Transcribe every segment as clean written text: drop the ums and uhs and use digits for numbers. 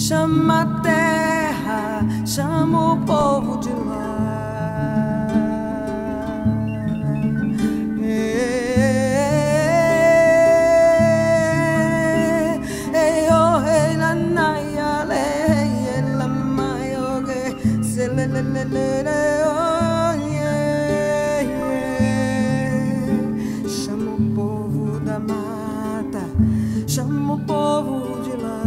chama a terra, chama o povo de lá. Chama o povo da mata, chama o povo de lá.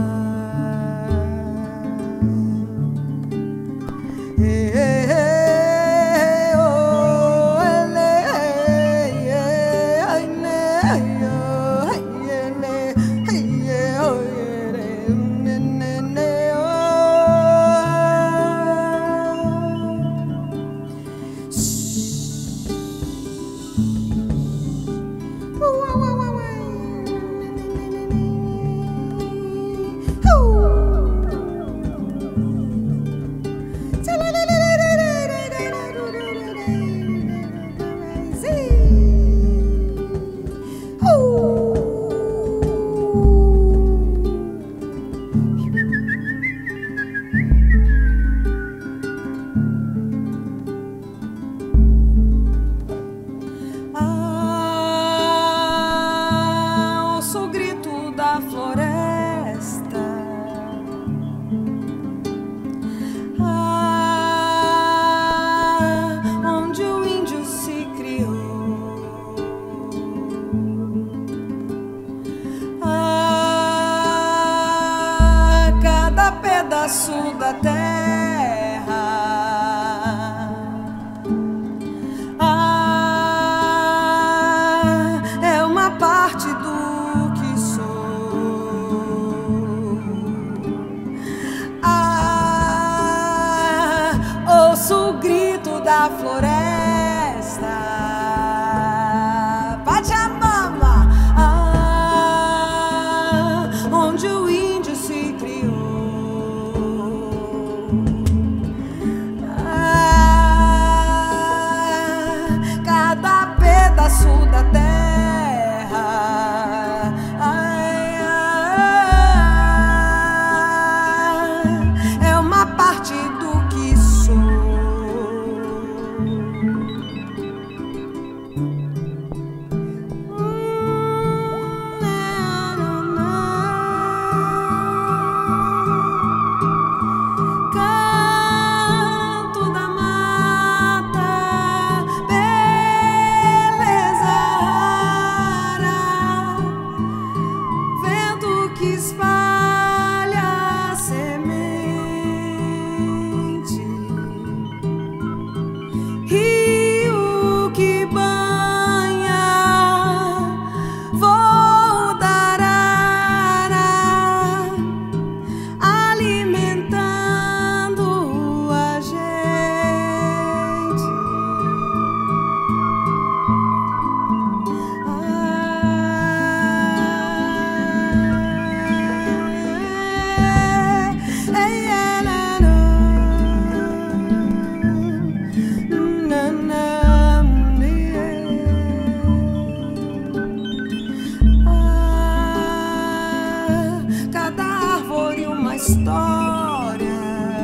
Pedaço da terra, é uma parte do que sou. Ouço o grito da floresta, Pachamama, onde o índio se criou. Pedaço da terra, é uma parte do que sou. História,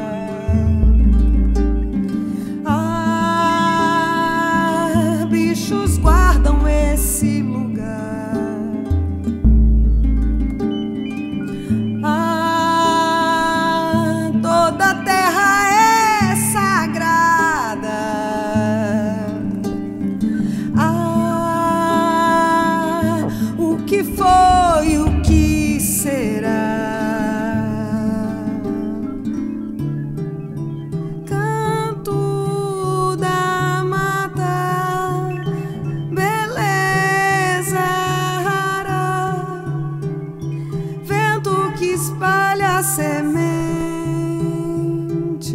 bichos guardam esse lugar. Toda terra é sagrada. O que foi, o que será? Espalha a semente,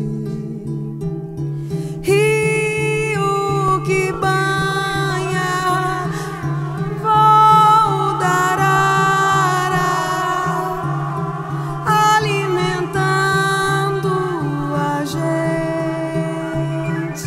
rio que banha voo da arara, alimentando a gente.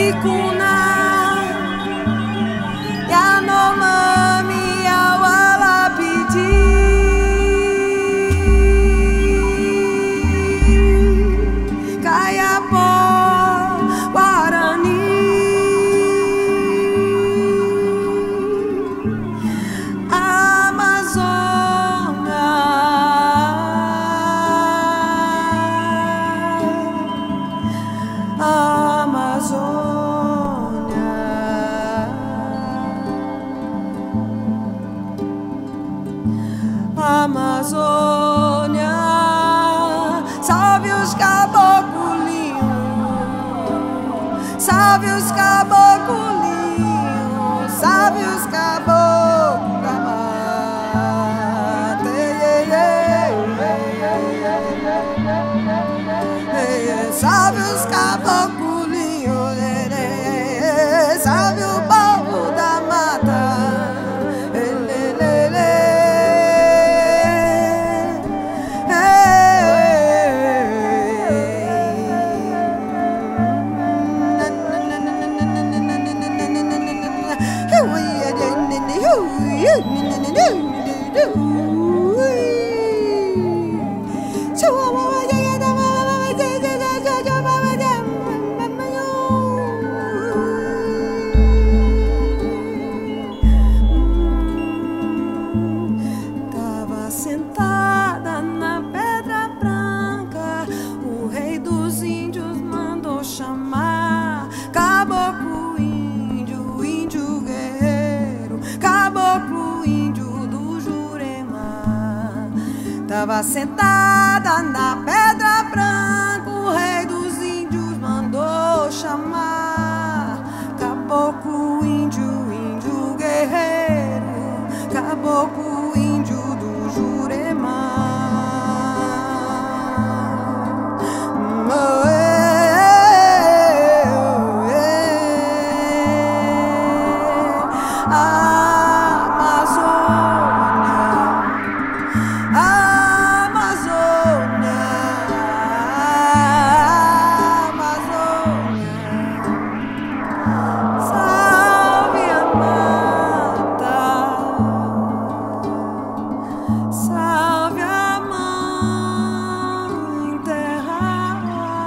Kuna Yanomami Awalapiti Kayapó Guarani Amazônia Amazônia Amazônia, salve os caboclinhos, salve os caboclinhos, salve os caboclos da mata, salve os caboclinhos, salve o povo da mata. Tava sentada na pedra branca, o rei dos índios mandou chamar caboclo índio, índio guerreiro, caboclo índio do Jurema. Tava sentada na pedra branca, o rei dos índios mandou chamar caboclo índio, índio guerreiro, caboclo índio do Jurema. Salve a mãe terra,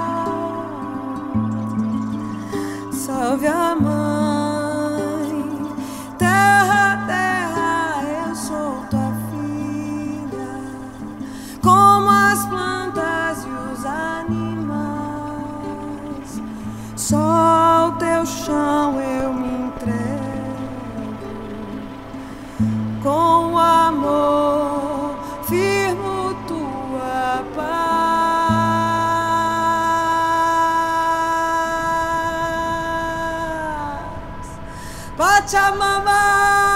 salve a mãe terra, terra, eu sou tua filha, como as plantas e os animais, só ao teu chão eu me entrego, com amor firmo tua paz. Pachamama.